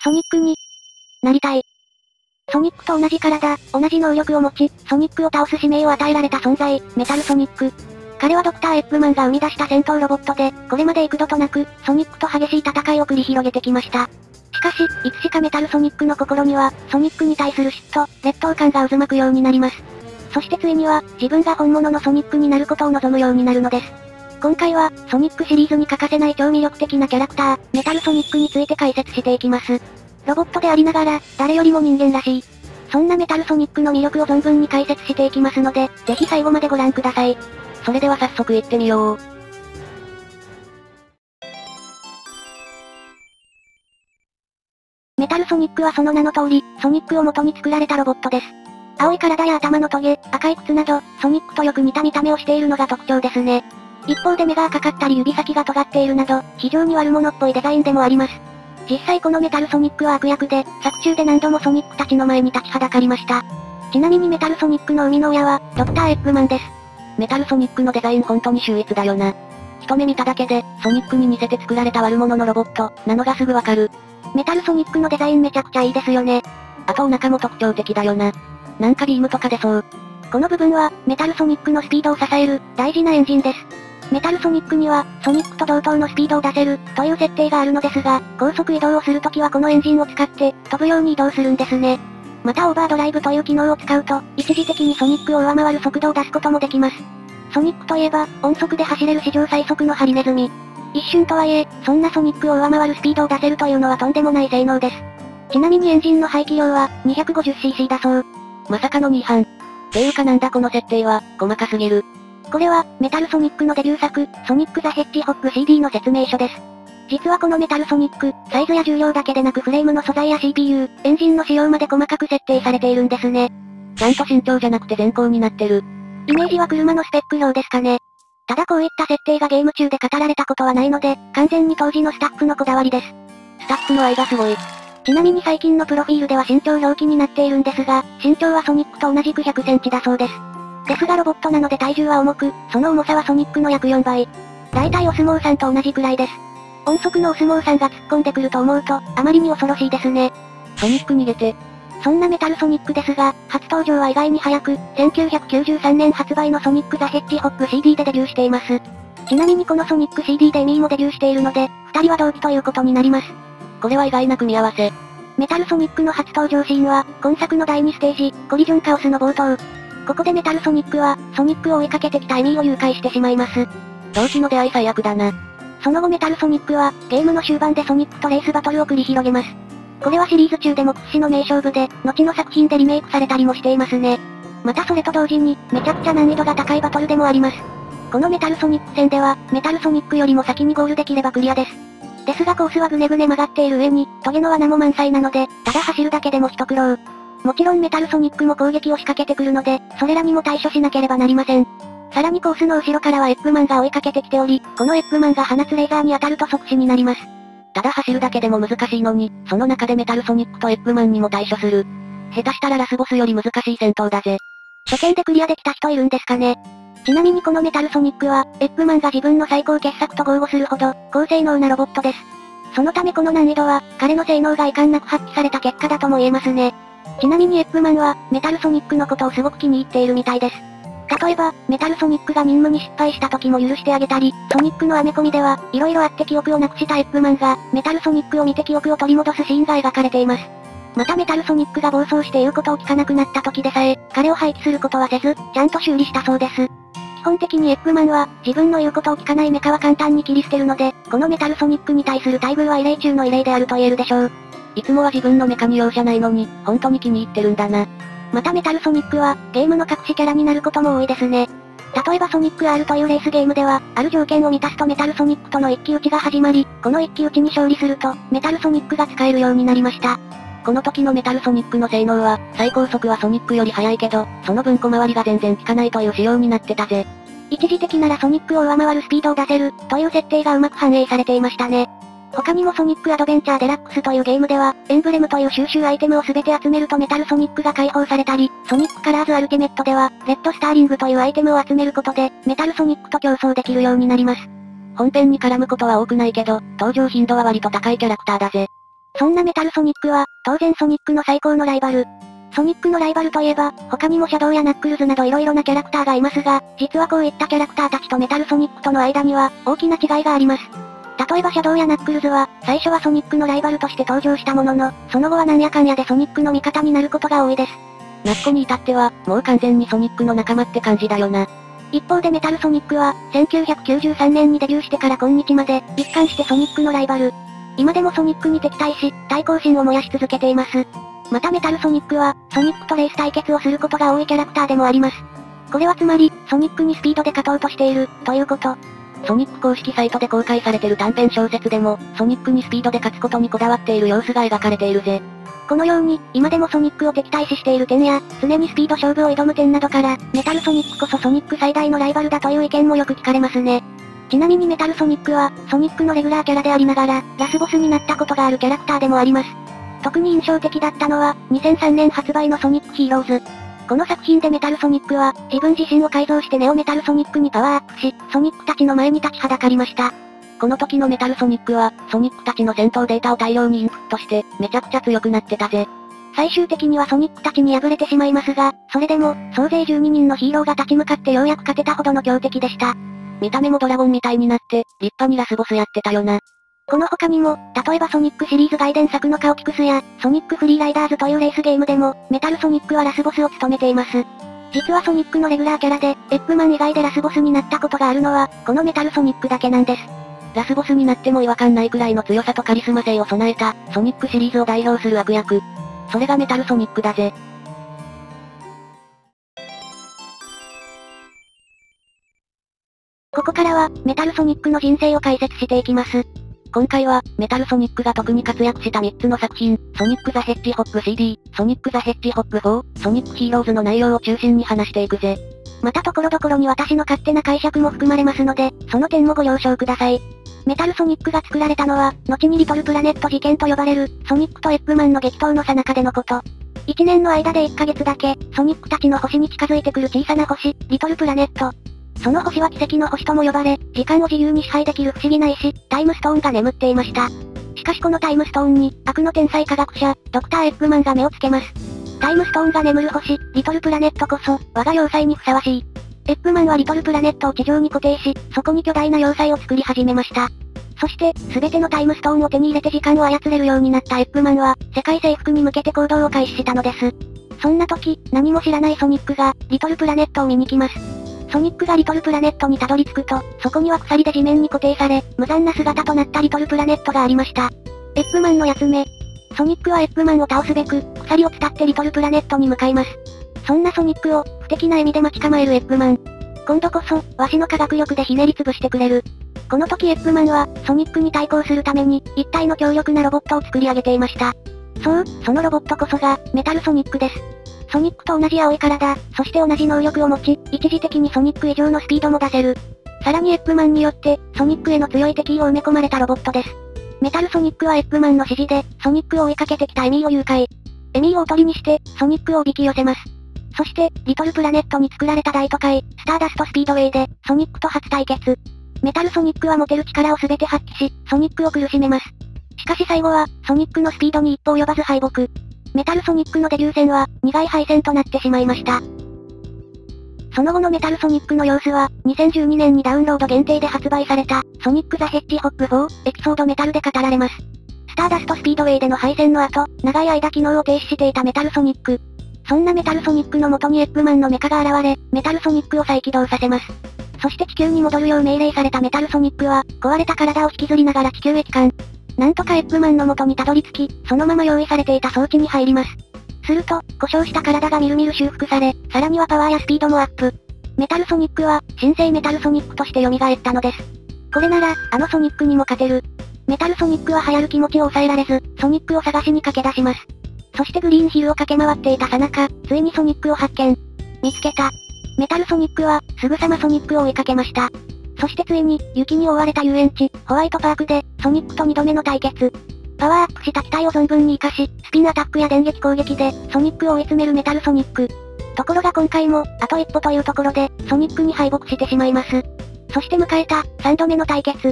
ソニックになりたい。ソニックと同じ体、同じ能力を持ち、ソニックを倒す使命を与えられた存在、メタルソニック。彼はドクターエッグマンが生み出した戦闘ロボットで、これまで幾度となく、ソニックと激しい戦いを繰り広げてきました。しかし、いつしかメタルソニックの心には、ソニックに対する嫉妬、劣等感が渦巻くようになります。そしてついには、自分が本物のソニックになることを望むようになるのです。今回は、ソニックシリーズに欠かせない超魅力的なキャラクター、メタルソニックについて解説していきます。ロボットでありながら、誰よりも人間らしい。そんなメタルソニックの魅力を存分に解説していきますので、ぜひ最後までご覧ください。 それでは早速行ってみよう。 メタルソニックはその名の通り、ソニックを元に作られたロボットです。青い体や頭のトゲ、赤い靴など、ソニックとよく似た見た目をしているのが特徴ですね。一方で目が赤かったり指先が尖っているなど、非常に悪者っぽいデザインでもあります。実際このメタルソニックは悪役で、作中で何度もソニックたちの前に立ちはだかりました。ちなみにメタルソニックの生みの親は、ドクターエッグマンです。 メタルソニックのデザイン本当に秀逸だよな。一目見ただけで、ソニックに似せて作られた悪者のロボット、なのがすぐわかる。 メタルソニックのデザインめちゃくちゃいいですよね。 あとお腹も特徴的だよな。なんかビームとか出そう。 この部分は、メタルソニックのスピードを支える、大事なエンジンです。メタルソニックには、ソニックと同等のスピードを出せる、という設定があるのですが、高速移動をするときはこのエンジンを使って、飛ぶように移動するんですね。またオーバードライブという機能を使うと、一時的にソニックを上回る速度を出すこともできます。ソニックといえば、音速で走れる史上最速のハリネズミ。一瞬とはいえ、そんなソニックを上回るスピードを出せるというのはとんでもない性能です。ちなみにエンジンの排気量は、250cc だそう。 まさかの2班。ていうかなんだこの設定は、細かすぎる。 これは、メタルソニックのデビュー作、ソニック・ザ・ヘッジホッグ CD の説明書です。実はこのメタルソニック、サイズや重量だけでなくフレームの素材や CPU、エンジンの仕様まで細かく設定されているんですね。 ちゃんと身長じゃなくて全高になってる。 イメージは車のスペック表ですかね。ただこういった設定がゲーム中で語られたことはないので、完全に当時のスタッフのこだわりです。 スタッフの愛がすごい。 ちなみに最近のプロフィールでは身長表記になっているんですが、身長はソニックと同じく100センチだそうです。ですがロボットなので体重は重く、その重さはソニックの約4倍。大体お相撲さんと同じくらいです。音速のお相撲さんが突っ込んでくると思うと、あまりに恐ろしいですね。 ソニック逃げて。 そんなメタルソニックですが、初登場は意外に早く、1993年発売のソニック・ザ・ヘッジホッグ CD でデビューしています。ちなみにこのソニック CD でエミーもデビューしているので、二人は同期ということになります。 これは意外な組み合わせ。 メタルソニックの初登場シーンは、今作の第2ステージ、コリジョンカオスの冒頭。ここでメタルソニックは、ソニックを追いかけてきたエミーを誘拐してしまいます。 同期の出会い最悪だな。 その後メタルソニックは、ゲームの終盤でソニックとレースバトルを繰り広げます。これはシリーズ中でも屈指の名勝負で、後の作品でリメイクされたりもしていますね。またそれと同時に、めちゃくちゃ難易度が高いバトルでもあります。このメタルソニック戦では、メタルソニックよりも先にゴールできればクリアです。ですがコースはぐねぐね曲がっている上に、トゲの穴も満載なので、ただ走るだけでも一苦労。もちろんメタルソニックも攻撃を仕掛けてくるので、それらにも対処しなければなりません。さらにコースの後ろからはエッグマンが追いかけてきており、このエッグマンが放つレーザーに当たると即死になります。 ただ走るだけでも難しいのに、その中でメタルソニックとエッグマンにも対処する。下手したらラスボスより難しい戦闘だぜ。 初見でクリアできた人いるんですかね。ちなみにこのメタルソニックは、エッグマンが自分の最高傑作と豪語するほど、高性能なロボットです。そのためこの難易度は、彼の性能が遺憾なく発揮された結果だとも言えますね。ちなみにエッグマンは、メタルソニックのことをすごく気に入っているみたいです。例えば、メタルソニックが任務に失敗した時も許してあげたり、ソニックのアメコミでは、色々あって記憶をなくしたエッグマンが、メタルソニックを見て記憶を取り戻すシーンが描かれています。またメタルソニックが暴走して言うことを聞かなくなった時でさえ、彼を廃棄することはせず、ちゃんと修理したそうです。基本的にエッグマンは、自分の言うことを聞かないメカは簡単に切り捨てるので、このメタルソニックに対する待遇は異例中の異例であると言えるでしょう。 いつもは自分のメカに容赦ないのに、本当に気に入ってるんだな。 またメタルソニックは、ゲームの隠しキャラになることも多いですね。例えばソニック R というレースゲームでは、ある条件を満たすとメタルソニックとの一騎打ちが始まり、この一騎打ちに勝利すると、メタルソニックが使えるようになりました。 この時のメタルソニックの性能は、最高速はソニックより速いけど、その分小回りが全然効かないという仕様になってたぜ。 一時的ならソニックを上回るスピードを出せる、という設定がうまく反映されていましたね。他にもソニックアドベンチャーデラックスというゲームでは、エンブレムという収集アイテムをすべて集めるとメタルソニックが解放されたり、ソニックカラーズアルティメットでは、レッドスターリングというアイテムを集めることで、メタルソニックと競争できるようになります。 本編に絡むことは多くないけど、登場頻度は割と高いキャラクターだぜ。 そんなメタルソニックは、当然ソニックの最高のライバル。ソニックのライバルといえば、他にもシャドウやナックルズなど色々なキャラクターがいますが、実はこういったキャラクターたちとメタルソニックとの間には、大きな違いがあります。例えばシャドウやナックルズは、最初はソニックのライバルとして登場したものの、その後はなんやかんやでソニックの味方になることが多いです。 ナッコに至っては、もう完全にソニックの仲間って感じだよな。 一方でメタルソニックは、1993年にデビューしてから今日まで、一貫してソニックのライバル。今でもソニックに敵対し、対抗心を燃やし続けています。またメタルソニックは、ソニックとレース対決をすることが多いキャラクターでもあります。これはつまり、ソニックにスピードで勝とうとしている、ということ。 ソニック公式サイトで公開されてる短編小説でも、ソニックにスピードで勝つことにこだわっている様子が描かれているぜ。 このように、今でもソニックを敵対視している点や、常にスピード勝負を挑む点などから、メタルソニックこそソニック最大のライバルだという意見もよく聞かれますね。ちなみにメタルソニックは、ソニックのレギュラーキャラでありながら、ラスボスになったことがあるキャラクターでもあります。特に印象的だったのは、2003年発売のソニックヒーローズ。この作品でメタルソニックは、自分自身を改造してネオメタルソニックにパワーアップし、ソニックたちの前に立ちはだかりました。 この時のメタルソニックは、ソニックたちの戦闘データを大量にインプットして、めちゃくちゃ強くなってたぜ。 最終的にはソニックたちに敗れてしまいますが、それでも、総勢12人のヒーローが立ち向かってようやく勝てたほどの強敵でした。 見た目もドラゴンみたいになって、立派にラスボスやってたよな。 この他にも、例えばソニックシリーズ外伝作のカオキクスや、ソニックフリーライダーズというレースゲームでも、メタルソニックはラスボスを務めています。実はソニックのレギュラーキャラで、エッグマン以外でラスボスになったことがあるのは、このメタルソニックだけなんです。 ラスボスになっても違和感ないくらいの強さとカリスマ性を備えた、ソニックシリーズを代表する悪役。それがメタルソニックだぜ。 ここからは、メタルソニックの人生を解説していきます。 今回は、メタルソニックが特に活躍した3つの作品、ソニック・ザ・ヘッジホッグ CD、ソニック・ザ・ヘッジホッグ4、ソニック・ヒーローズの内容を中心に話していくぜ。 また所々に私の勝手な解釈も含まれますので、その点もご了承ください。メタルソニックが作られたのは、後にリトルプラネット事件と呼ばれる、ソニックとエッグマンの激闘の最中でのこと。1年の間で1ヶ月だけ、ソニックたちの星に近づいてくる小さな星、リトルプラネット。その星は奇跡の星とも呼ばれ、時間を自由に支配できる不思議な石、タイムストーンが眠っていました。しかしこのタイムストーンに、悪の天才科学者、ドクターエッグマンが目をつけます。タイムストーンが眠る星、リトルプラネットこそ、我が要塞にふさわしい。エッグマンはリトルプラネットを地上に固定し、そこに巨大な要塞を作り始めました。そして、すべてのタイムストーンを手に入れて時間を操れるようになったエッグマンは、世界征服に向けて行動を開始したのです。そんな時、何も知らないソニックが、リトルプラネットを見に来ます。ソニックがリトルプラネットにたどり着くと、そこには鎖で地面に固定され、無残な姿となったリトルプラネットがありました。エッグマンのやつめ。ソニックはエッグマンを倒すべく、鎖を伝ってリトルプラネットに向かいます。そんなソニックを、不敵な笑みで待ち構えるエッグマン。今度こそ、わしの科学力でひねり潰してくれる。この時エッグマンは、ソニックに対抗するために、一体の強力なロボットを作り上げていました。そう、そのロボットこそが、メタルソニックです。ソニックと同じ青い体、そして同じ能力を持ち、一時的にソニック以上のスピードも出せる。さらにエッグマンによって、ソニックへの強い敵意を埋め込まれたロボットです。メタルソニックはエッグマンの指示で、ソニックを追いかけてきたエミーを誘拐。エミーをおとりにして、ソニックをおびき寄せます。そして、リトルプラネットに作られた大都会、スターダストスピードウェイで、ソニックと初対決。メタルソニックは持てる力を全て発揮し、ソニックを苦しめます。しかし最後は、ソニックのスピードに一歩及ばず敗北。メタルソニックのデビュー戦は、苦い敗戦となってしまいました。その後のメタルソニックの様子は、2012年にダウンロード限定で発売された、ソニック・ザ・ヘッジホッグ4、エピソードメタルで語られます。スターダストスピードウェイでの敗戦の後、長い間機能を停止していたメタルソニック。そんなメタルソニックの元にエッグマンのメカが現れ、メタルソニックを再起動させます。そして地球に戻るよう命令されたメタルソニックは、壊れた体を引きずりながら地球へ帰還。なんとかエッグマンの元にたどり着き、そのまま用意されていた装置に入ります。すると、故障した体がみるみる修復され、さらにはパワーやスピードもアップ。メタルソニックは、新生メタルソニックとして蘇ったのです。これなら、あのソニックにも勝てる。メタルソニックは流行る気持ちを抑えられず、ソニックを探しに駆け出します。そしてグリーンヒルを駆け回っていた最中、ついにソニックを発見。見つけた。メタルソニックは、すぐさまソニックを追いかけました。そしてついに、雪に覆われた遊園地、ホワイトパークで、ソニックと2度目の対決。パワーアップした機体を存分に活かし、スピンアタックや電撃攻撃で、ソニックを追い詰めるメタルソニック。ところが今回も、あと一歩というところで、ソニックに敗北してしまいます。そして迎えた、3度目の対決。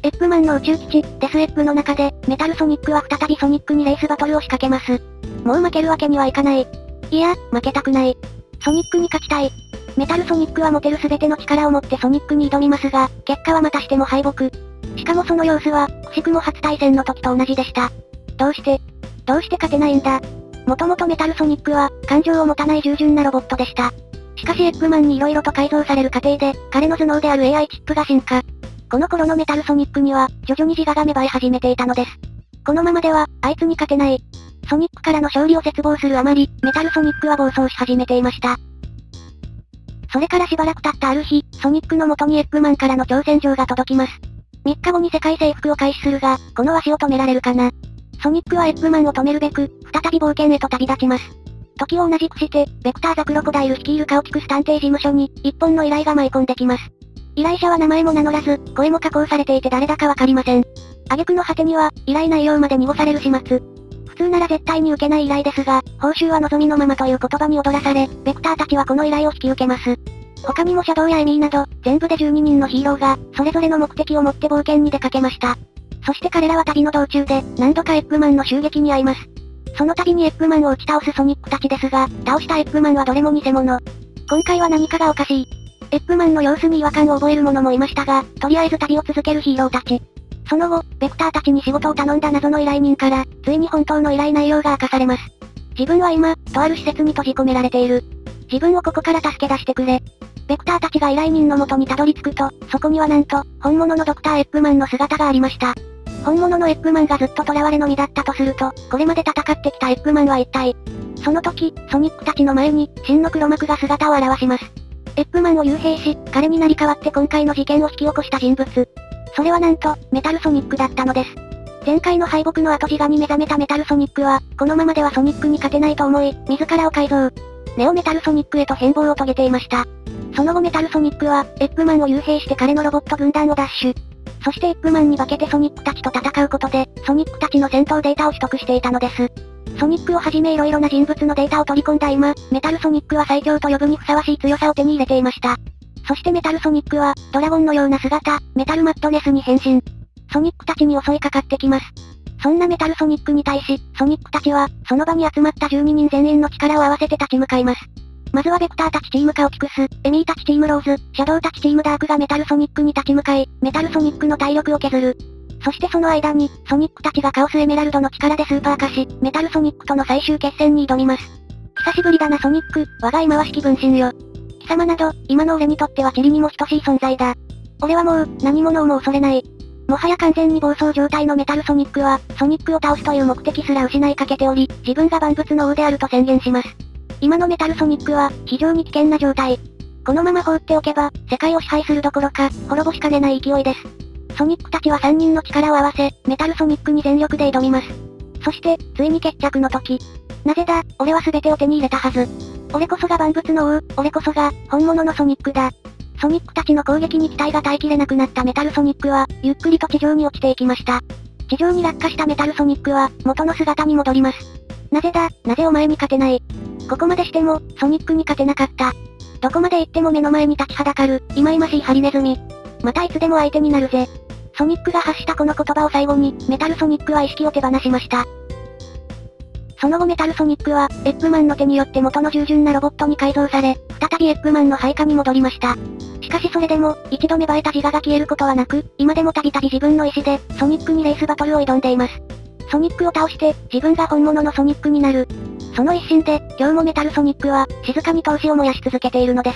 エップマンの宇宙基地、デスエップの中で、メタルソニックは再びソニックにレースバトルを仕掛けます。もう負けるわけにはいかない。いや、負けたくない。ソニックに勝ちたい。メタルソニックは持てる全ての力を持ってソニックに挑みますが、結果はまたしても敗北。しかもその様子は、くしくも初対戦の時と同じでした。どうして勝てないんだ。もともとメタルソニックは、感情を持たない従順なロボットでした。しかしエップマンに色々と改造される過程で、彼の頭脳である AI チップが進化。この頃のメタルソニックには、徐々に自我が芽生え始めていたのです。このままでは、あいつに勝てない。ソニックからの勝利を絶望するあまり、メタルソニックは暴走し始めていました。それからしばらく経ったある日、ソニックの元にエップマンからの挑戦状が届きます。3日後に世界征服を開始するが、この足を止められるかな。ソニックはエップマンを止めるべく、再び冒険へと旅立ちます。時を同じくして、ベクターザクロコダイル率いるカオキクス探偵事務所に、一本の依頼が舞い込んできます。依頼者は名前も名乗らず、声も加工されていて誰だかわかりません。挙句の果てには、依頼内容まで濁される始末。普通なら絶対に受けない依頼ですが、報酬は望みのままという言葉に踊らされ、ベクターたちはこの依頼を引き受けます。他にもシャドウやエミーなど、全部で12人のヒーローが、それぞれの目的を持って冒険に出かけました。そして彼らは旅の道中で、何度かエップマンの襲撃に遭います。その度にエップマンを打ち倒すソニックたちですが、倒したエップマンはどれも偽物。今回は何かがおかしい。エップマンの様子に違和感を覚える者もいましたが、とりあえず旅を続けるヒーローたち。その後、ベクターたちに仕事を頼んだ謎の依頼人から、ついに本当の依頼内容が明かされます。自分は今、とある施設に閉じ込められている。自分をここから助け出してくれ。ベクターたちが依頼人の元にたどり着くと、そこにはなんと、本物のドクターエップマンの姿がありました。本物のエップマンがずっと囚われの身だったとすると、これまで戦ってきたエップマンは一体。その時、ソニックたちの前に、真の黒幕が姿を現します。エップマンを幽閉し、彼になり代わって今回の事件を引き起こした人物。それはなんと、メタルソニックだったのです。前回の敗北の後自我に目覚めたメタルソニックは、このままではソニックに勝てないと思い、自らを改造。ネオメタルソニックへと変貌を遂げていました。その後メタルソニックは、エップマンを幽閉して彼のロボット軍団を奪取。そしてエップマンに化けてソニックたちと戦うことで、ソニックたちの戦闘データを取得していたのです。ソニックをはじめ色々な人物のデータを取り込んだ今、メタルソニックは最強と呼ぶにふさわしい強さを手に入れていました。そしてメタルソニックは、ドラゴンのような姿、メタルマットネスに変身。ソニックたちに襲いかかってきます。そんなメタルソニックに対し、ソニックたちは、その場に集まった12人全員の力を合わせて立ち向かいます。まずはベクターたちチームカオキクス、エミーたちチームローズ、シャドウたちチームダークがメタルソニックに立ち向かい、メタルソニックの体力を削る。そしてその間に、ソニックたちがカオスエメラルドの力でスーパー化し、メタルソニックとの最終決戦に挑みます。久しぶりだなソニック、我が忌まわしき分身よ。貴様など、今の俺にとっては塵にも等しい存在だ。俺はもう、何者をも恐れない。もはや完全に暴走状態のメタルソニックは、ソニックを倒すという目的すら失いかけており、自分が万物の王であると宣言します。今のメタルソニックは、非常に危険な状態。このまま放っておけば、世界を支配するどころか、滅ぼしかねない勢いです。ソニックたちは3人の力を合わせ、メタルソニックに全力で挑みます。そして、ついに決着の時。なぜだ、俺は全てを手に入れたはず。俺こそが万物の王、俺こそが、本物のソニックだ。ソニックたちの攻撃に機体が耐えきれなくなったメタルソニックは、ゆっくりと地上に落ちていきました。地上に落下したメタルソニックは、元の姿に戻ります。なぜだ、なぜお前に勝てない。ここまでしても、ソニックに勝てなかった。どこまで行っても目の前に立ちはだかる、忌々しいハリネズミ。またいつでも相手になるぜ。ソニックが発したこの言葉を最後に、メタルソニックは意識を手放しました。その後メタルソニックは、エップマンの手によって元の従順なロボットに改造され、再びエップマンの配下に戻りました。しかしそれでも、一度芽生えた自我が消えることはなく、今でもたびたび自分の意志で、ソニックにレースバトルを挑んでいます。ソニックを倒して、自分が本物のソニックになる。その一心で、今日もメタルソニックは、静かに闘志を燃やし続けているのです。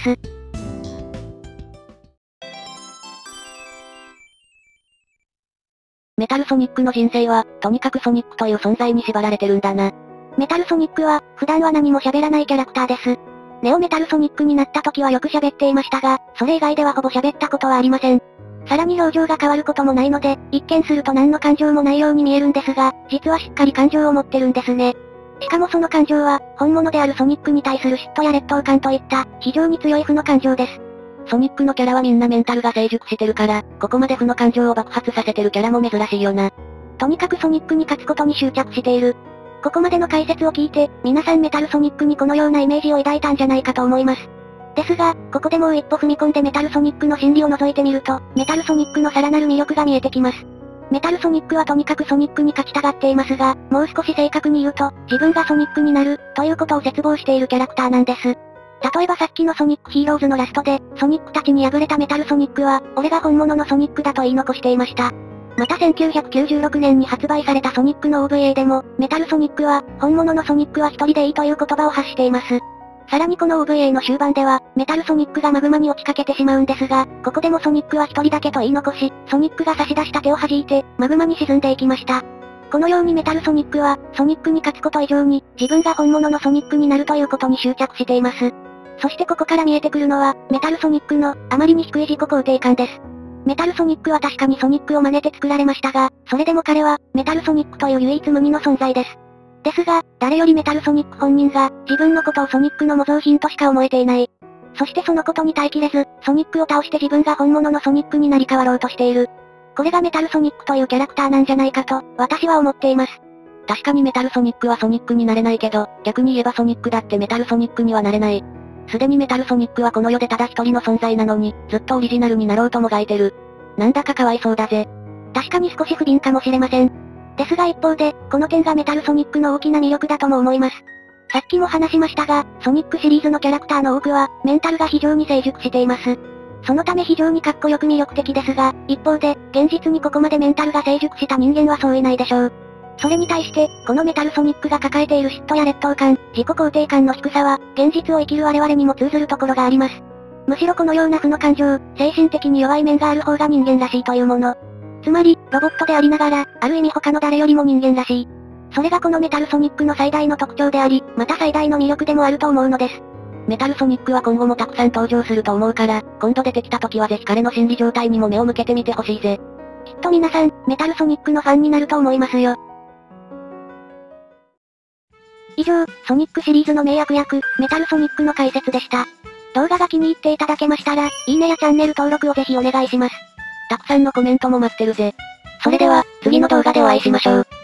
メタルソニックの人生は、とにかくソニックという存在に縛られてるんだな。 メタルソニックは、普段は何も喋らないキャラクターです。ネオメタルソニックになった時はよく喋っていましたが、それ以外ではほぼ喋ったことはありません。さらに表情が変わることもないので、一見すると何の感情もないように見えるんですが、実はしっかり感情を持ってるんですね。しかもその感情は、本物であるソニックに対する嫉妬や劣等感といった、非常に強い負の感情です。 ソニックのキャラはみんなメンタルが成熟してるから、ここまで負の感情を爆発させてるキャラも珍しいよな。 とにかくソニックに勝つことに執着している。ここまでの解説を聞いて、皆さんメタルソニックにこのようなイメージを抱いたんじゃないかと思います。 ですが、ここでもう一歩踏み込んでメタルソニックの心理を覗いてみると、メタルソニックのさらなる魅力が見えてきます。メタルソニックはとにかくソニックに勝ちたがっていますが、もう少し正確に言うと、自分がソニックになる、ということを絶望しているキャラクターなんです。例えばさっきのソニックヒーローズのラストで、ソニックたちに敗れたメタルソニックは、俺が本物のソニックだと言い残していました。また1996年に発売されたソニックの OVA でも、メタルソニックは、本物のソニックは一人でいいという言葉を発しています。さらにこの OVA の終盤では、メタルソニックがマグマに落ちかけてしまうんですが、ここでもソニックは一人だけと言い残し、ソニックが差し出した手を弾いて、マグマに沈んでいきました。このようにメタルソニックは、ソニックに勝つこと以上に、自分が本物のソニックになるということに執着しています。そしてここから見えてくるのは、メタルソニックの、あまりに低い自己肯定感です。メタルソニックは確かにソニックを真似て作られましたが、それでも彼は、メタルソニックという唯一無二の存在です。ですが、誰よりメタルソニック本人が、自分のことをソニックの模造品としか思えていない。そしてそのことに耐えきれず、ソニックを倒して自分が本物のソニックになり変わろうとしている。これがメタルソニックというキャラクターなんじゃないかと、私は思っています。 確かにメタルソニックはソニックになれないけど、逆に言えばソニックだってメタルソニックにはなれない。すでにメタルソニックはこの世でただ一人の存在なのに、ずっとオリジナルになろうともがいてる。なんだかかわいそうだぜ。 確かに少し不憫かもしれません。ですが一方で、この点がメタルソニックの大きな魅力だとも思います。さっきも話しましたが、ソニックシリーズのキャラクターの多くは、メンタルが非常に成熟しています。そのため非常にかっこよく魅力的ですが、一方で、現実にここまでメンタルが成熟した人間はそういないでしょう。それに対して、このメタルソニックが抱えている嫉妬や劣等感、自己肯定感の低さは、現実を生きる我々にも通ずるところがあります。むしろこのような負の感情、精神的に弱い面がある方が人間らしいというもの。つまり、ロボットでありながら、ある意味他の誰よりも人間らしい。それがこのメタルソニックの最大の特徴であり、また最大の魅力でもあると思うのです。 メタルソニックは今後もたくさん登場すると思うから、今度出てきた時はぜひ彼の心理状態にも目を向けてみてほしいぜ。 きっと皆さん、メタルソニックのファンになると思いますよ。以上、ソニックシリーズの名悪役、メタルソニックの解説でした。動画が気に入っていただけましたら、いいねやチャンネル登録をぜひお願いします。 たくさんのコメントも待ってるぜ。 それでは、次の動画でお会いしましょう。